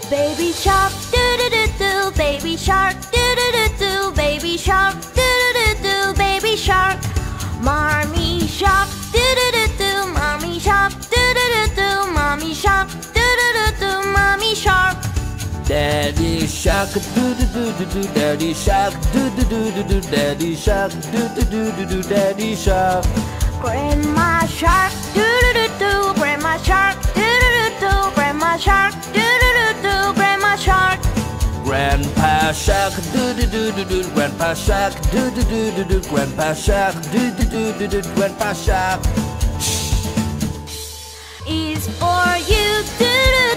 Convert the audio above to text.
Baby shark, do-do-do-do, baby shark, do-do-do-do, baby shark, do-do-do-do, baby shark. Mommy shark, do-do-do-do, mommy shark, do-do-do-do, mommy shark, do-do-do-do, mommy shark. Daddy shark, do-do-do-do-do, daddy shark, do-do-do-do-do, daddy shark, do-do-do-do-do, daddy shark. Grandma shark, do-do-do-do, grandma shark, do-do-do-do, grandma shark, do-do-do-do, grandma shark. Grandpa shark, do-do-do-do-do, grandpa shark, do-do-do-do-do, grandpa shark, do-do-do-do-do, grandpa shark. Is for you, do-do.